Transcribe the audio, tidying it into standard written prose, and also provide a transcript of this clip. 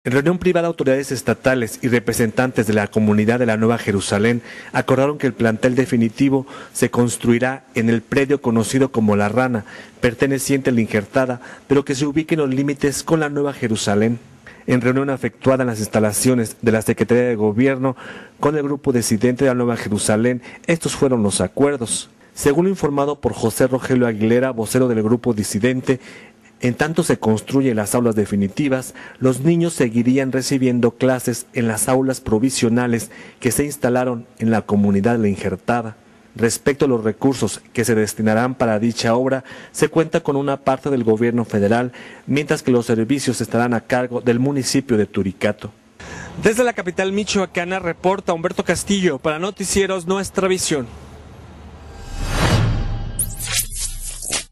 En reunión privada, autoridades estatales y representantes de la comunidad de la Nueva Jerusalén acordaron que el plantel definitivo se construirá en el predio conocido como La Rana, perteneciente a La Injertada, pero que se ubique en los límites con la Nueva Jerusalén. En reunión efectuada en las instalaciones de la Secretaría de Gobierno con el grupo disidente de la Nueva Jerusalén, estos fueron los acuerdos. Según lo informado por José Rogelio Aguilera, vocero del grupo disidente, en tanto se construyen las aulas definitivas, los niños seguirían recibiendo clases en las aulas provisionales que se instalaron en la comunidad de La Injertada. Respecto a los recursos que se destinarán para dicha obra, se cuenta con una parte del gobierno federal, mientras que los servicios estarán a cargo del municipio de Turicato. Desde la capital michoacana reporta Humberto Castillo para Noticieros Nuestra Visión.